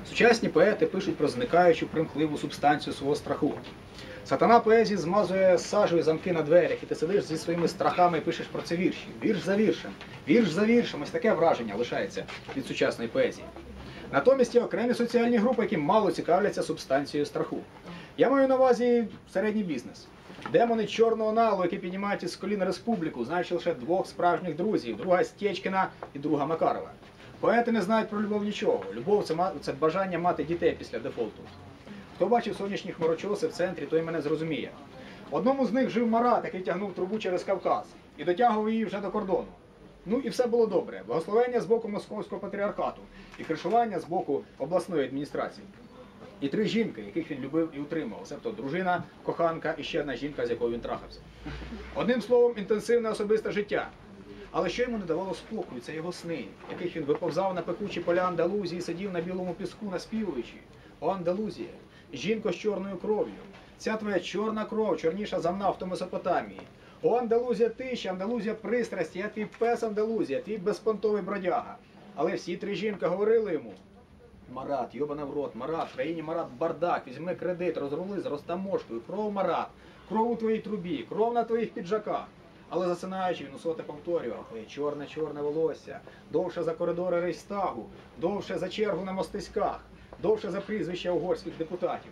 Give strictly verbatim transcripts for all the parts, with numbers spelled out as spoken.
Сучасні поети пишуть про зникаючу примхливу субстанцію свого страху. Сатана поезії змазує сажею замки на дверях, і ти сидиш зі своїми страхами і пишеш про це вірші. Вірш за віршем, вірш за віршем. Ось таке враження лишається від сучасної поезії. Натомість є окремі соціальні групи, які мало цікавляться субстанцією страху. Я маю на увазі середній бізнес. Демони чорного налу, які піднімають із колін республіку, знаючи лише двох справжніх друзів, друга Стєчкіна і друга Макарова. Поети не знають про любов нічого. Любов – це бажання мати дітей після дефолту. Хто бачив сонячні хмарочоси в центрі, той мене зрозуміє. Одному з них жив Марат, який тягнув трубу через Кавказ і дотягував її вже до кордону. Ну і все було добре. Благословення з боку Московського патріархату і кришування з боку обласної адміністрації. І три жінки, яких він любив і утримував. Себто дружина, коханка і ще одна жінка, з якою він трахався. Одним словом, інтенсивне особисте життя. Але що йому не давало спокою, це його сни, яких він виповзав на пекучі поля Андалузії, сидів на білому піску, наспівуючи. О, Андалузія, жінко з чорною кров'ю, ця твоя чорна кров, чорніша за нафту Месопотамії. О, Андалузія тиші, Андалузія пристрасті, я твій пес Андалузія, твій безпонтовий бродяга. Але всі три жінки говорили йому: Марат, йобана в рот, Марат, в країні Марат бардак, візьми кредит, розрули з розтаможкою, кров Марат, кров у твоїй трубі, кров на твоїх піджаках. Але засинаючи, він усоте повторював: твоє чорне-чорне волосся, довше за коридори Рейхстагу, довше за чергу на мостиськах, довше за прізвища угорських депутатів.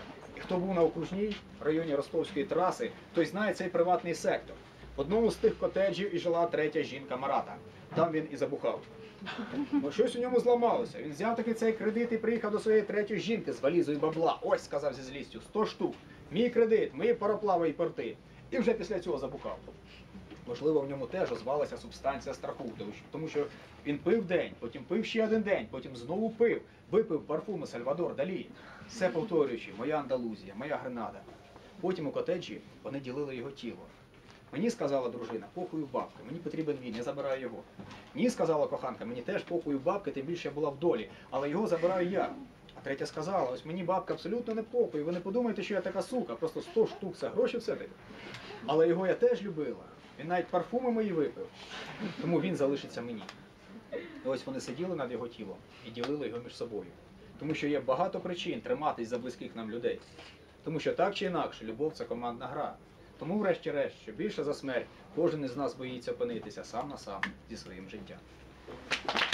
І хто був на окружній районі Ростовської траси, той знає цей приватний сектор. В одному з тих котеджів і жила третя жінка Марата. Там він і забухав. Бо щось у ньому зламалося. Він взяв таки цей кредит і приїхав до своєї третьої жінки з валізою бабла. Ось, сказав зі злістю, сто штук. Мій кредит, мої пароплави і порти. І вже після цього забухав. Можливо, в ньому теж озвалася субстанція страху, тому що він пив день, потім пив ще один день, потім знову пив, випив парфуми Сальвадор Далі, все повторюючи: моя Андалузія, моя Гренада. Потім у котеджі вони ділили його тіло. Мені сказала дружина: похуй в бабки, мені потрібен він, я забираю його. Мені сказала коханка: мені теж похуй в бабки, тим більше я була в долі, але його забираю я. А третя сказала: ось мені бабка абсолютно не похуй, ви не подумайте, що я така сука, просто сто штук це гроші все-таки. Але його я теж любила. Він навіть парфуми мої випив, тому він залишиться мені. І ось вони сиділи над його тілом і ділили його між собою. Тому що є багато причин триматись за близьких нам людей. Тому що так чи інакше, любов – це командна гра. Тому, врешті-решт, що більше за смерть, кожен із нас боїться опинитися сам на сам зі своїм життям.